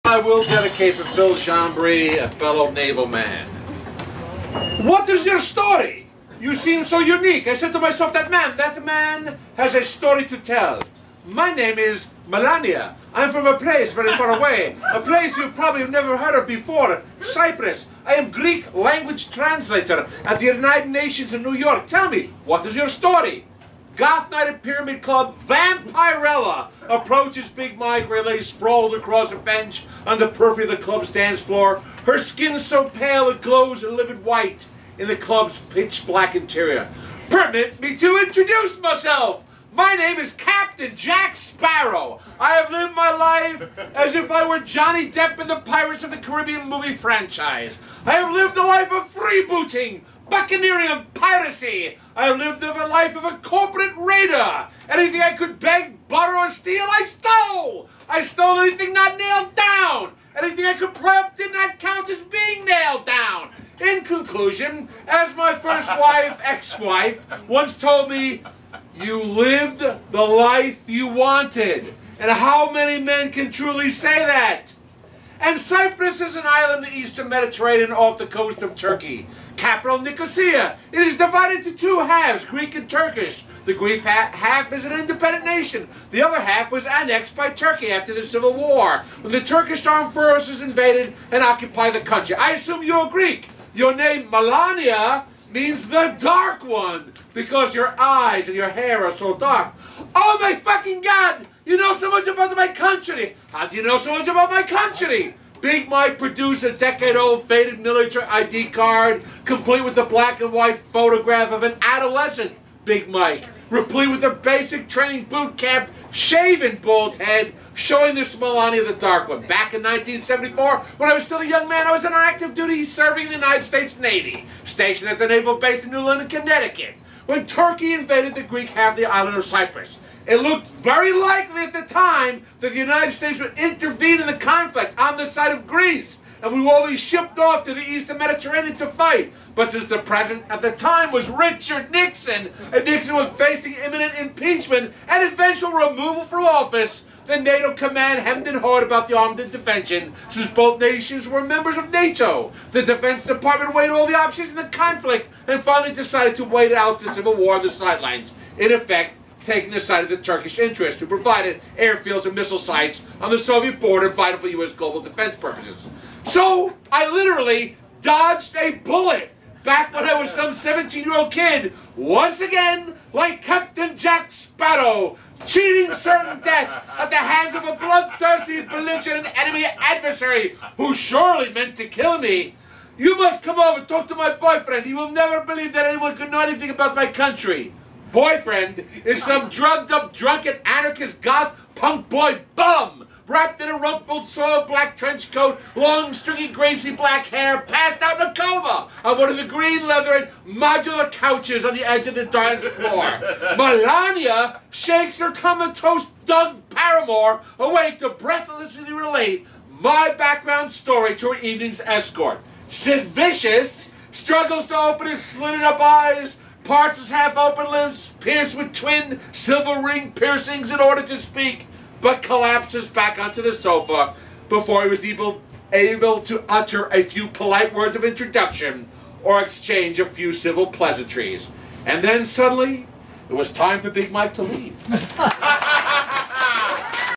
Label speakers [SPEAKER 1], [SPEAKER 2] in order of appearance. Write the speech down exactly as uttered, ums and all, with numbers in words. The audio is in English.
[SPEAKER 1] I will dedicate for Phil Chambry, a fellow naval man. What is your story? You seem so unique. I said to myself, that man, that man has a story to tell. My name is Melania. I'm from a place very far away. A place you probably have never heard of before. Cyprus. I am Greek language translator at the United Nations in New York. Tell me, what is your story? Goth Night at Pyramid Club, Vampirella approaches Big Mike where he lays sprawled across a bench on the periphery of the club's dance floor. Her skin so pale it glows a livid white in the club's pitch black interior. Permit me to introduce myself. My name is Captain Jack Sparrow. I have lived my life as if I were Johnny Depp in the Pirates of the Caribbean movie franchise. I have lived a life of freebooting, buccaneering, piracy. I have lived the life of a corporate raider. Anything I could beg, borrow, or steal, I stole. I stole anything not nailed down. Anything I could pry up did not count as being nailed down. In conclusion, as my first wife, ex-wife, once told me, you lived the life you wanted. And how many men can truly say that? And Cyprus is an island in the eastern Mediterranean off the coast of Turkey. Capital Nicosia. It is divided into two halves, Greek and Turkish. The Greek ha half is an independent nation. The other half was annexed by Turkey after the Civil War, when the Turkish armed forces invaded and occupied the country. I assume you're Greek. Your name, Melania, means the dark one, because your eyes and your hair are so dark. Oh my fucking God! You know so much about my country! How do you know so much about my country? Big Mike produced a decade-old faded military I D card, complete with a black and white photograph of an adolescent Big Mike, replete with a basic training boot camp, shaven bald head, showing this Melania the Dark One. Back in nineteen seventy-four, when I was still a young man, I was on active duty serving in the United States Navy, stationed at the Naval Base in New London, Connecticut, when Turkey invaded the Greek half of the island of Cyprus. It looked very likely at the time that the United States would intervene in the conflict on the side of Greece, and we will all be shipped off to the eastern Mediterranean to fight. But since the president at the time was Richard Nixon, and Nixon was facing imminent impeachment and eventual removal from office, the NATO command hemmed and hawed about the armed intervention, since both nations were members of NATO. The Defense Department weighed all the options in the conflict and finally decided to wait out the Civil War on the sidelines, in effect taking the side of the Turkish interest, who provided airfields and missile sites on the Soviet border vital for U S global defense purposes. So, I literally dodged a bullet back when I was some seventeen-year-old kid, once again, like Captain Jack Sparrow, cheating certain death at the hands of a bloodthirsty, belligerent enemy adversary who surely meant to kill me. You must come over and talk to my boyfriend. He will never believe that anyone could know anything about my country. Boyfriend is some drugged-up, drunken, anarchist, goth, punk boy bum, wrapped in a rumpled, soiled black trench coat, long, stringy, greasy black hair, passed out in a coma on one of the green leather and modular couches on the edge of the dance floor. Melania shakes her comatose Doug Paramore awake to breathlessly relate my background story to her evening's escort. Sid Vicious struggles to open his slitted-up eyes, parts his half-open lips, pierced with twin silver ring piercings in order to speak, but collapses back onto the sofa before he was able, able to utter a few polite words of introduction or exchange a few civil pleasantries. And then suddenly, it was time for Big Mike to leave.